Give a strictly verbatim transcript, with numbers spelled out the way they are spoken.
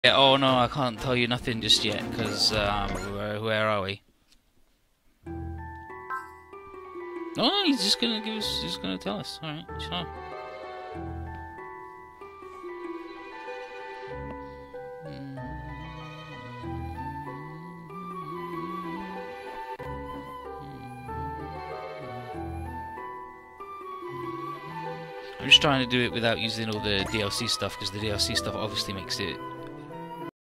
Yeah, oh no, I can't tell you nothing just yet, because um, where, where are we? Oh, he's just gonna give us, he's gonna tell us. Alright, sure. I'm just trying to do it without using all the D L C stuff, because the D L C stuff obviously makes it